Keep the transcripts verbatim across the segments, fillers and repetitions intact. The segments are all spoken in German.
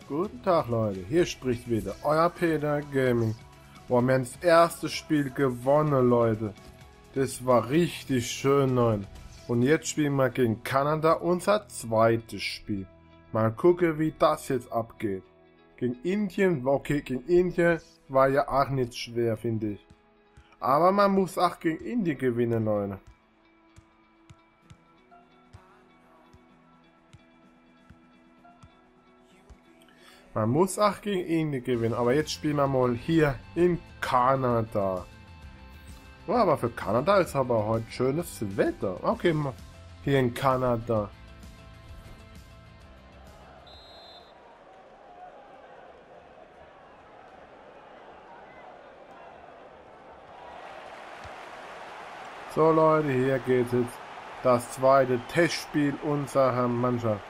Guten Tag Leute, hier spricht wieder euer Peter Gaming. Boah, wir haben das erste Spiel gewonnen, Leute. Das war richtig schön, Leute. Und jetzt spielen wir gegen Kanada unser zweites Spiel. Mal gucken, wie das jetzt abgeht. Gegen Indien, okay, gegen Indien war ja auch nicht schwer, finde ich. Aber man muss auch gegen Indien gewinnen, Leute. Man muss auch gegen Indien gewinnen, aber jetzt spielen wir mal hier in Kanada. Oh, aber für Kanada ist aber heute schönes Wetter. Okay, hier in Kanada. So Leute, hier geht jetzt das zweite Testspiel unserer Mannschaft.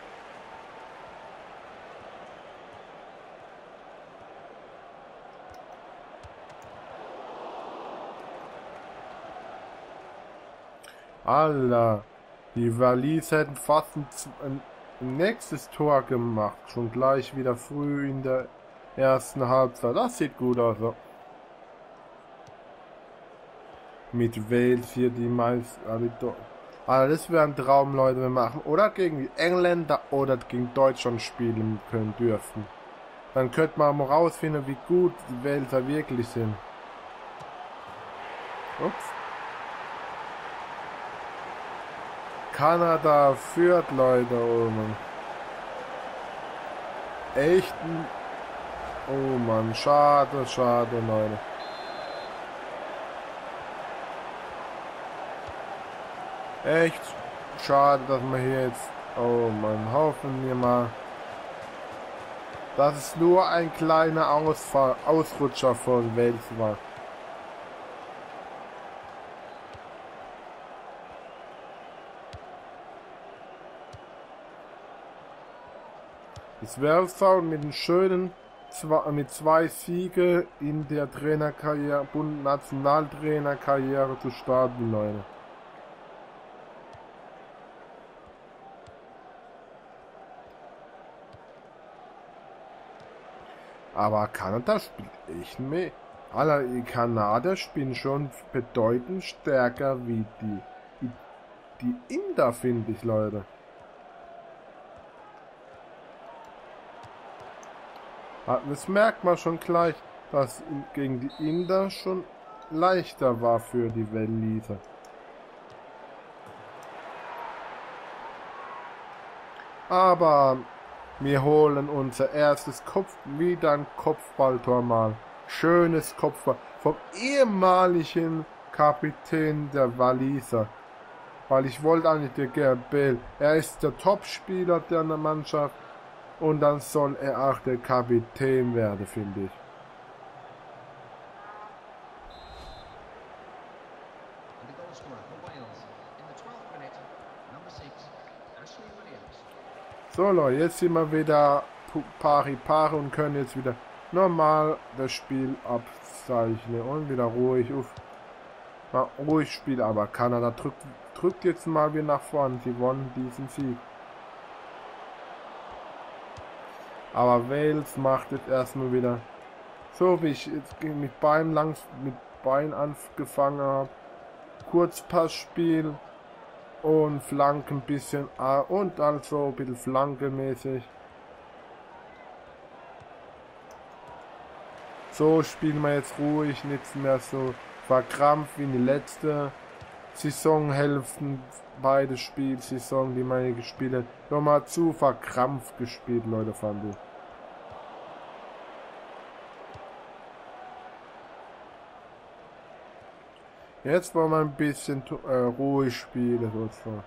Alter, die Waliser hätten fast ein, ein, ein nächstes Tor gemacht. Schon gleich wieder früh in der ersten Halbzeit. Das sieht gut aus. Mit Wales hier die meisten. Also das wäre ein Traum, Leute, wir machen. Oder gegen die Engländer oder gegen Deutschland spielen können dürfen. Dann könnte man mal rausfinden, wie gut die Wälser wirklich sind. Ups. Kanada führt, Leute, oh Mann. Echt? Oh Mann, schade, schade, Leute. Echt schade, dass wir hier jetzt... Oh Mann, hoffen wir mal, dass es nur ein kleiner Ausfall, Ausrutscher von Wales war. Es wäre so mit einem schönen, mit zwei Siege in der Trainerkarriere, Bund-Nationaltrainerkarriere zu starten, Leute. Aber Kanada spielt echt mehr. Alle die Kanadier spielen schon bedeutend stärker wie die, die, die Inder, finde ich, Leute. Das merkt man schon gleich, dass gegen die Inder schon leichter war für die Waliser. Aber wir holen unser erstes Kopf, wieder ein Kopfballtor mal. Schönes Kopfball vom ehemaligen Kapitän der Waliser. Weil ich wollte eigentlich der Gareth Bale. Er ist der Topspieler der Mannschaft. Und dann soll er auch der Kapitän werden, finde ich. So Leute, jetzt sind wir wieder pari pari und können jetzt wieder normal das Spiel abzeichnen und wieder ruhig auf. Mal ruhig spielen, aber Kanada drückt, drückt jetzt mal wieder nach vorne. Sie wollen diesen Sieg. Aber Wales macht jetzt erstmal wieder so, wie ich jetzt mit Bein lang mit Bein angefangen habe. Kurzpassspiel und Flanken ein bisschen und also ein bisschen flankemäßig. So spielen wir jetzt ruhig, nicht mehr so verkrampft wie in die letzte Saisonhälften, beide Spielsaison, die meine gespielt hat, nochmal zu verkrampft gespielt, Leute, fand ich. Jetzt wollen wir ein bisschen äh, ruhig spielen, sozusagen.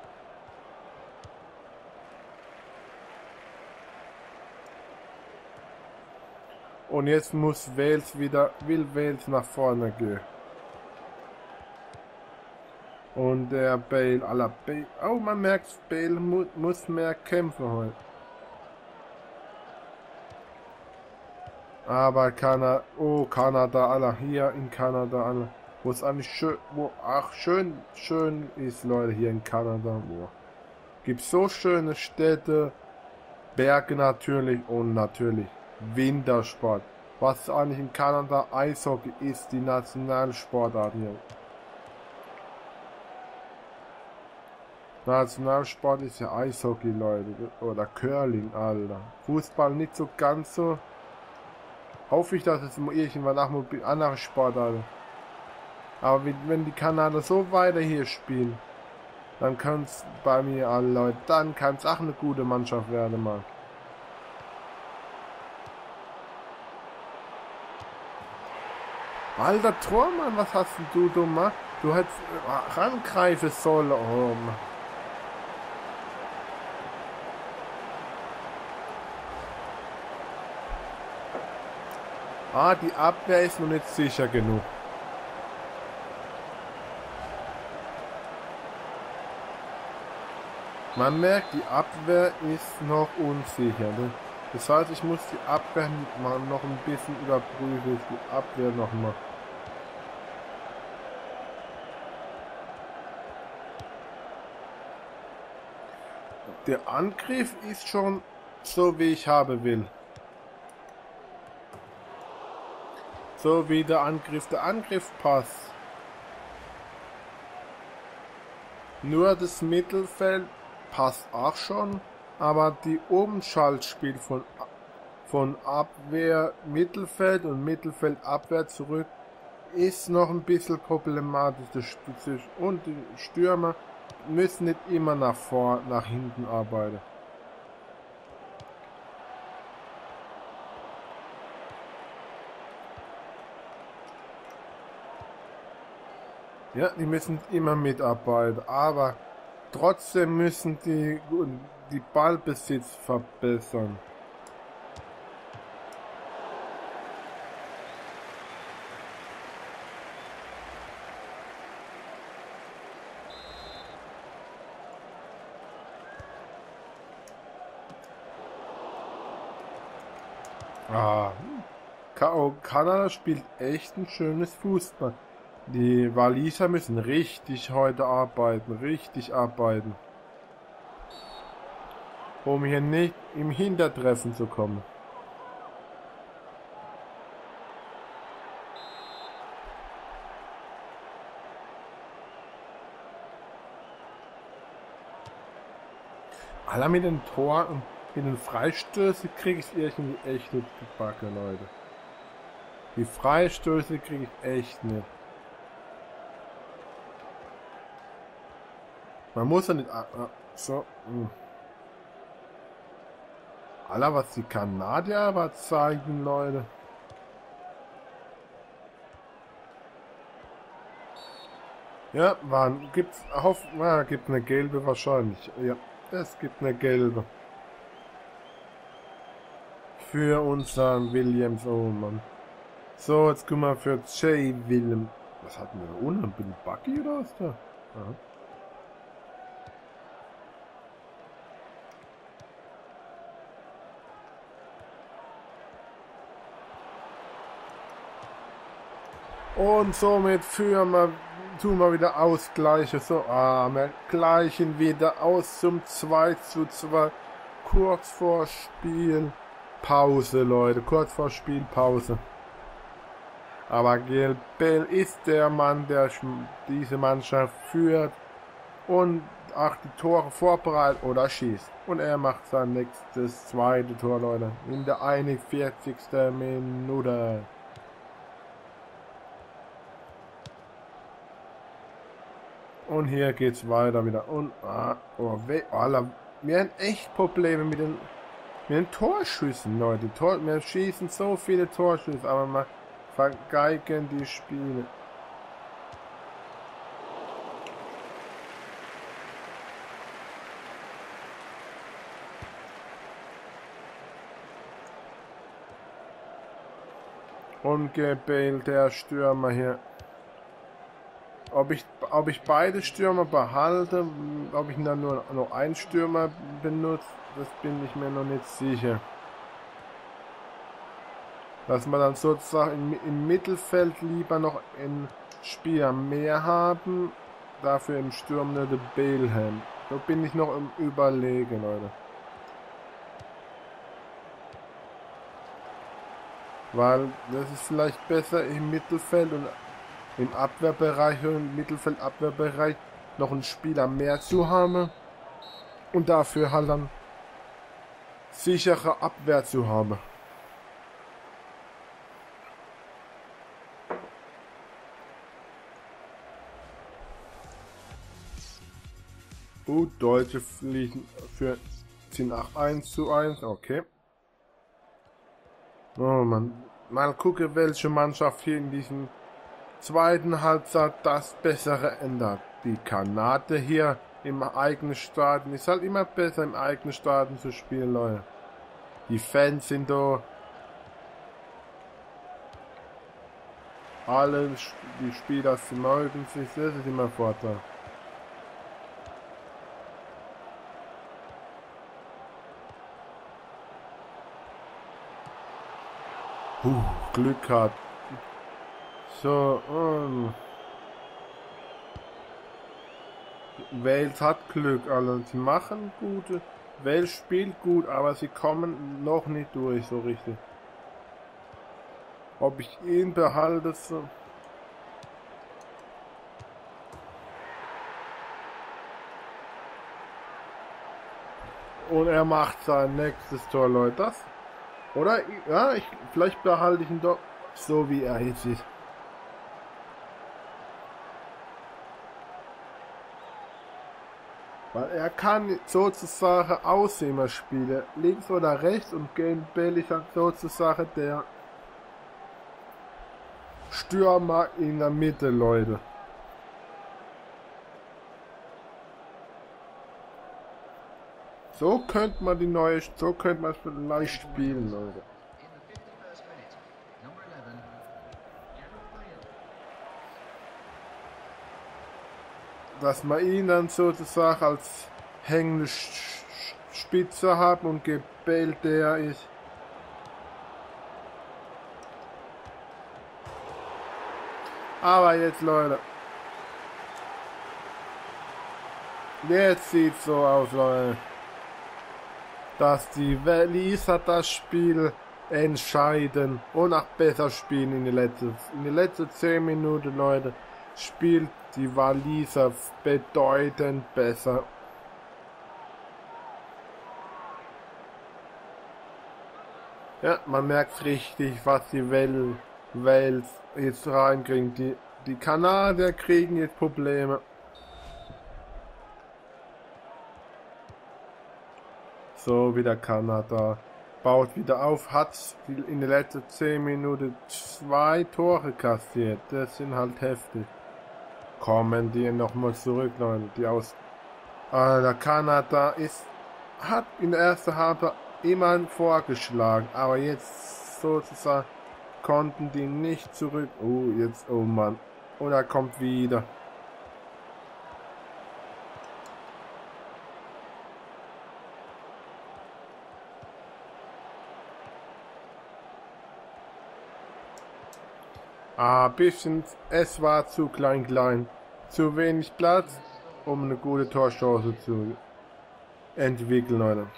Und jetzt muss Wales wieder, will Wales nach vorne gehen. Und der Bale, aller Bale, oh man merkt, Bale mu muss mehr kämpfen heute. Aber Kanada, oh Kanada, aller hier in Kanada, aller, wo es eigentlich schön, wo auch schön, schön ist, Leute, hier in Kanada, wo gibt so schöne Städte, Berge natürlich und natürlich Wintersport. Was eigentlich in Kanada Eishockey ist, die Nationalsportart hier. Nationalsport ist ja Eishockey, Leute. Oder Curling, Alter. Fußball nicht so ganz so. Hoffe ich, dass es irgendwann auch mal andere Sportarten. Aber wenn die Kanadier so weiter hier spielen, dann kann es bei mir alle Leute, dann kann es auch eine gute Mannschaft werden, Mann. Alter Tormann, was hast du gemacht? Du hättest rangreifen sollen, oh Mann. Ah, die Abwehr ist noch nicht sicher genug. Man merkt, die Abwehr ist noch unsicher. Ne? Das heißt, ich muss die Abwehr mal noch ein bisschen überprüfen. Die Abwehr nochmal. Der Angriff ist schon so, wie ich haben will. So wie der Angriff der Angriff passt. Nur das Mittelfeld passt auch schon, aber die Umschaltspiel von, von Abwehr Mittelfeld und Mittelfeld Abwehr zurück ist noch ein bisschen problematisch. Und die Stürmer müssen nicht immer nach vor, nach hinten arbeiten. Ja, die müssen immer mitarbeiten, aber trotzdem müssen die die Ballbesitz verbessern. Ah, Kanada spielt echt ein schönes Fußball. Die Waliser müssen richtig heute arbeiten, richtig arbeiten, um hier nicht im Hintertreffen zu kommen. Aller mit den Tor und mit den Freistößen kriege ich irgendwie echt nicht gebacken, Leute. Die Freistöße kriege ich echt nicht. Man muss ja nicht ah, ah, so. Mh. Alter, was die Kanadier aber zeigen, Leute. Ja, wann gibt's auf, na, gibt eine gelbe wahrscheinlich. Ja, es gibt eine gelbe. Für unseren Williams, oh Mann. So, jetzt gucken wir für Jay William. Was hatten wir da unten? Bin Bucky oder was da? Aha. Und somit führen wir, tun wir wieder ausgleichen. So, ah, wir gleichen wieder aus zum zwei zu zwei. Kurz vor Spiel. Pause, Leute. Kurz vor Spielpause. Aber Gil Bell ist der Mann, der diese Mannschaft führt und auch die Tore vorbereitet oder schießt. Und er macht sein nächstes zweite Tor, Leute. In der einundvierzigsten Minute. Und hier geht's weiter wieder. Und, ah, oh, Alter, wir haben echt Probleme mit den, mit den Torschüssen, Leute. Tor, wir schießen so viele Torschüsse, aber wir vergeigen die Spiele. Ungebildet, der Stürmer hier. Ob ich, ob ich beide Stürmer behalte, ob ich dann nur, nur einen Stürmer benutze, das bin ich mir noch nicht sicher. Dass wir dann sozusagen im, im Mittelfeld lieber noch einen Spieler mehr haben, dafür im Sturm nur der Bale haben. Da bin ich noch im Überlegen, Leute. Weil das ist vielleicht besser im Mittelfeld und im Abwehrbereich und im Mittelfeld-Abwehrbereich noch einen Spieler mehr zu haben und dafür halt dann sichere Abwehr zu haben. Uh, Deutsche fliegen für sind nach eins zu eins, okay. Oh man, mal gucken, welche Mannschaft hier in diesem zweiten Halbzeit das Bessere ändert. Die Kanadier hier im eigenen Stadion ist halt immer besser im eigenen Stadion zu spielen, Leute. Die Fans sind da. Alle die Spieler mögen sich, das ist immer ein Vorteil. Puh, Glück hat. So, um. Wales hat Glück, also sie machen gute. Wales spielt gut, aber sie kommen noch nicht durch so richtig. Ob ich ihn behalte, so. Und er macht sein nächstes Tor, Leute. Das? Oder? Ja, ich, vielleicht behalte ich ihn doch so, wie er jetzt ist. Weil er kann sozusagen Außenseiter spielen, links oder rechts, und Game Bell ist halt sozusagen der Stürmer in der Mitte, Leute. So könnte man die neue, so könnte man es vielleicht spielen, Leute. Dass man ihn dann sozusagen als hängende Spitze hat und gebellt der ist. Aber jetzt, Leute. Jetzt sieht so aus, Leute, dass die Waliser das Spiel entscheiden und auch besser spielen in den letzten, in den letzten zehn Minuten, Leute. Spielt die Waliser bedeutend besser. Ja, man merkt richtig, was die Wel Wales jetzt reinkriegen. Die, die Kanadier kriegen jetzt Probleme. So, wieder Kanada. Baut wieder auf, hat in den letzten zehn Minuten zwei Tore kassiert. Das sind halt heftig. Kommen die nochmal zurück, Leute. Die aus äh, Kanada ist, hat in der ersten Halbzeit immer vorgeschlagen, aber jetzt sozusagen konnten die nicht zurück. Oh, jetzt, oh Mann. Und er kommt wieder. Ah, bisschen, es war zu klein, klein. Zu wenig Platz, um eine gute Torchance zu entwickeln, Leute.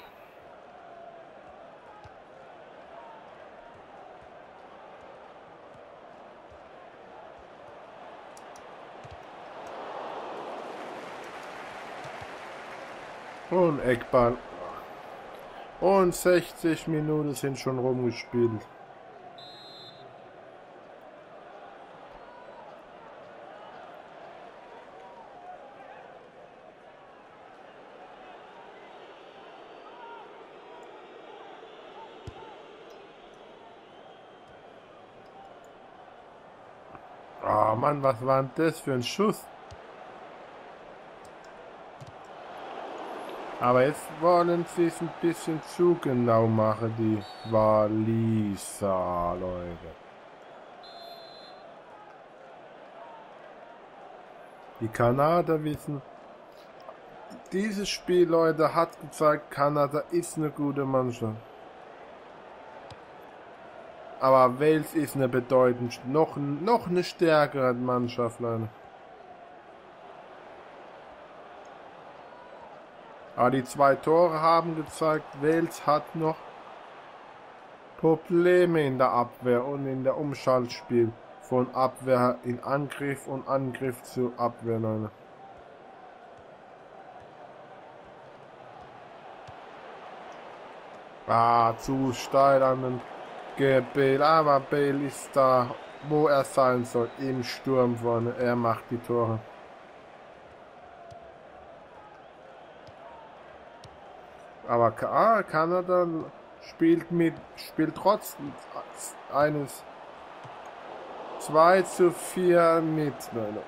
Und Eckball. Und sechzig Minuten sind schon rumgespielt. Oh Mann, was war denn das für ein Schuss? Aber jetzt wollen sie es ein bisschen zu genau machen, die Waliser, Leute. Die Kanadier wissen, dieses Spiel, Leute, hat gezeigt, Kanada ist eine gute Mannschaft. Aber Wales ist eine bedeutend, noch, noch eine stärkere Mannschaft, Leute. Aber die zwei Tore haben gezeigt, Wales hat noch Probleme in der Abwehr und in der Umschaltspiel von Abwehr in Angriff und Angriff zu Abwehr, Leute. Ah, zu steil an den Bale, aber Bale ist da, wo er sein soll, im Sturm vorne. Er macht die Tore. Aber ah, Kanada spielt mit, spielt trotz eines zwei zu vier mit, Leute.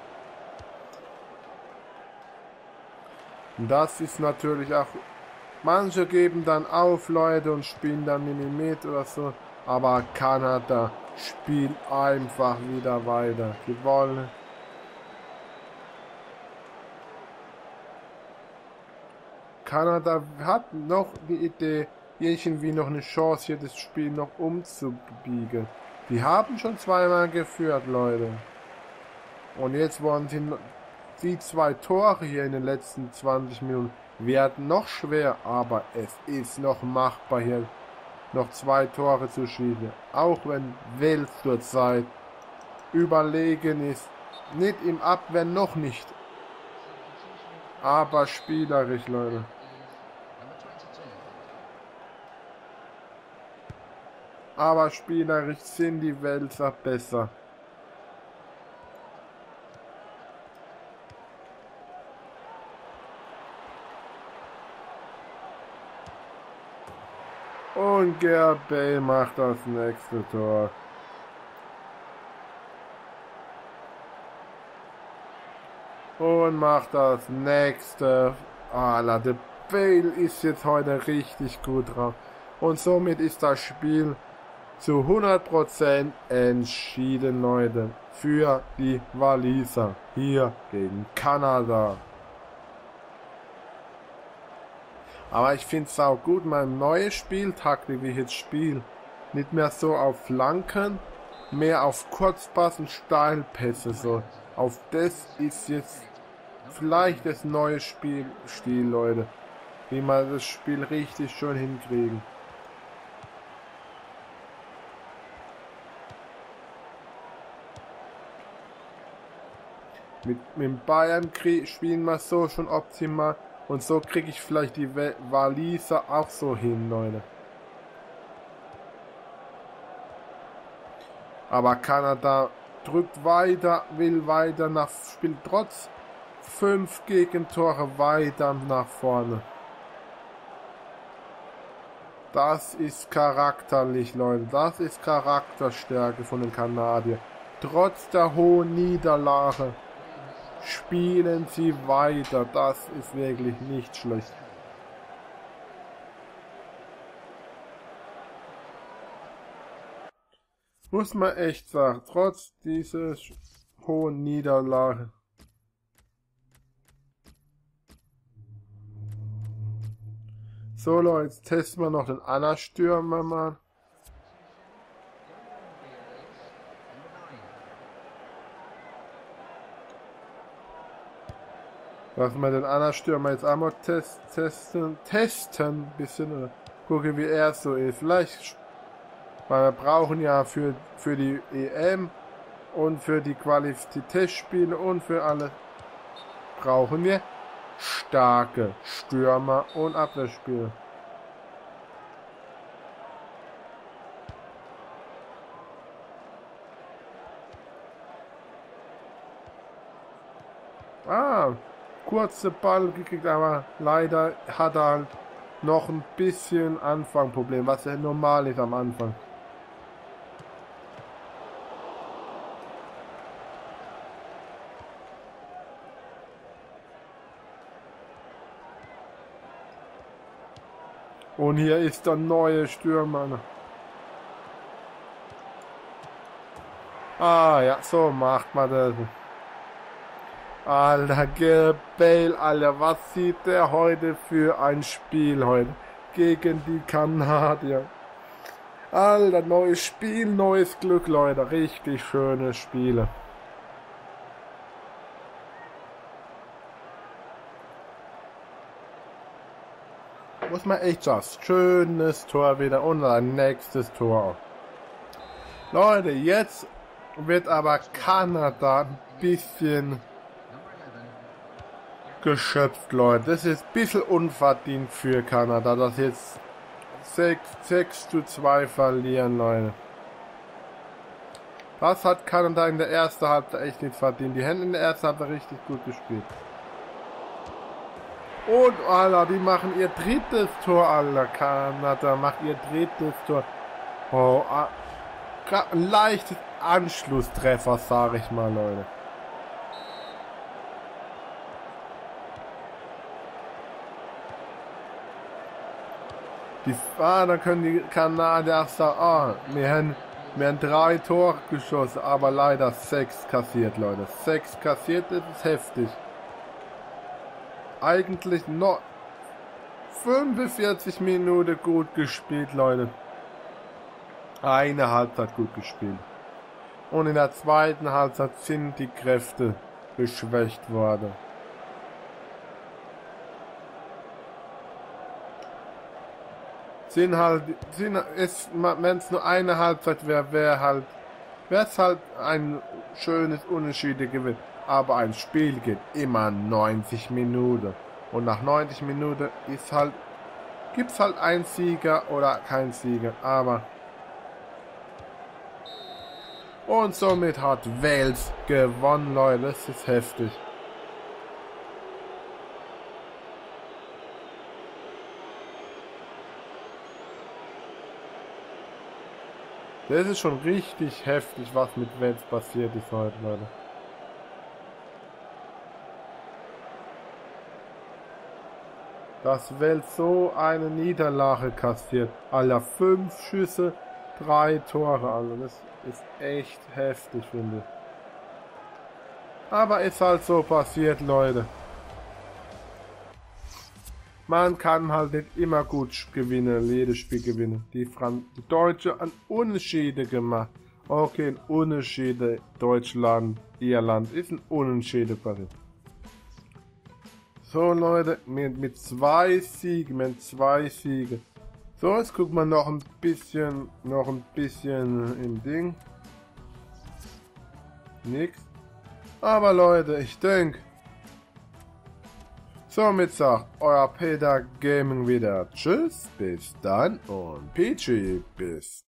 Und das ist natürlich auch, manche geben dann auf, Leute, und spielen dann Minimet oder so. Aber Kanada spielt einfach wieder weiter. Die wollen. Kanada hat noch die Idee, irgendwie noch eine Chance, hier das Spiel noch umzubiegen. Die haben schon zweimal geführt, Leute. Und jetzt wollen sie die zwei Tore hier in den letzten zwanzig Minuten werden noch schwer, aber es ist noch machbar hier noch zwei Tore zu schießen. Auch wenn Wales zurzeit überlegen ist. Nicht im Abwehr, noch nicht. Aber spielerisch, Leute. Aber spielerisch sind die Welser besser. Und Gareth Bale macht das nächste Tor. Und macht das nächste. Alter, der Bale ist jetzt heute richtig gut drauf. Und somit ist das Spiel zu hundert Prozent entschieden, Leute. Für die Waliser. Hier gegen Kanada. Aber ich finde es auch gut, meine neue Spieltaktik, wie ich jetzt spiele. Nicht mehr so auf Flanken, mehr auf Kurzpass und Steilpässe. So. Auf das ist jetzt vielleicht das neue Spielstil, Leute. Wie man das Spiel richtig schön hinkriegen. Mit, mit Bayern spielen wir so schon optimal. Und so kriege ich vielleicht die Waliser auch so hin, Leute. Aber Kanada drückt weiter, will weiter nach, spielt trotz fünf Gegentore weiter nach vorne. Das ist charakterlich, Leute. Das ist Charakterstärke von den Kanadiern. Trotz der hohen Niederlage spielen sie weiter. Das ist wirklich nicht schlecht. Muss man echt sagen, trotz dieser hohen Niederlage. So Leute, jetzt testen wir noch den Anna-Stürmer mal. Lassen wir den anderen Stürmer jetzt einmal test, testen, testen, bisschen, äh, gucken wie er so ist. Vielleicht, weil wir brauchen ja für, für die E M und für die Qualitätsspiele und für alle brauchen wir starke Stürmer und Abwehrspieler. Ah, kurze Ball gekriegt, aber leider hat er halt noch ein bisschen Anfangproblem, was ja normal ist am Anfang. Und hier ist der neue Stürmer. Ah ja, so macht man das. Alter, Gareth Bale, Alter, was sieht der heute für ein Spiel heute gegen die Kanadier? Alter, neues Spiel, neues Glück, Leute, richtig schöne Spiele. muss man echt sagen, schönes Tor wieder und ein nächstes Tor. Leute, jetzt wird aber Kanada ein bisschen geschöpft, Leute. Das ist ein bisschen unverdient für Kanada, dass jetzt sechs zu zwei verlieren, Leute. Das hat Kanada in der ersten Halbzeit echt nicht verdient. Die Hände in der ersten Halbzeit richtig gut gespielt. Und, Alter, die machen ihr drittes Tor, Alter. Kanada macht ihr drittes Tor. Oh, ein leichtes Anschlusstreffer, sage ich mal, Leute. Die, ah, dann können die Kanadier sagen, ah, wir haben, wir haben drei Tore geschossen, aber leider sechs kassiert, Leute. Sechs kassiert, das ist heftig. Eigentlich noch fünfundvierzig Minuten gut gespielt, Leute. Eine Halbzeit gut gespielt. Und in der zweiten Halbzeit sind die Kräfte geschwächt worden. Sind halt, sind es, wenn es nur eine Halbzeit wäre, wäre halt, wäre es halt ein schönes Unterschiedgewinn. Aber ein Spiel geht immer neunzig Minuten. Und nach neunzig Minuten ist halt, gibt's halt einen Sieger oder kein Sieger. Aber und somit hat Wales gewonnen, Leute. Das ist heftig. Das ist schon richtig heftig, was mit Wales passiert ist heute, Leute. Dass Wales so eine Niederlage kassiert. Alter, fünf Schüsse, drei Tore, Alter. Das ist echt heftig, finde ich. Aber ist halt so passiert, Leute. Man kann halt nicht immer gut gewinnen, jedes Spiel gewinnen. Die, Fran die Deutsche an Unterschiede gemacht. Okay, ein Unterschiede Deutschland, Irland ist ein Unterschiede passiert. So, Leute, mit, mit zwei Siegen, mit zwei Siegen. So, jetzt guckt man noch ein bisschen, noch ein bisschen im Ding. Nix. Aber Leute, ich denke, somit sagt euer Peter Gaming wieder Tschüss, bis dann und Peachy, bis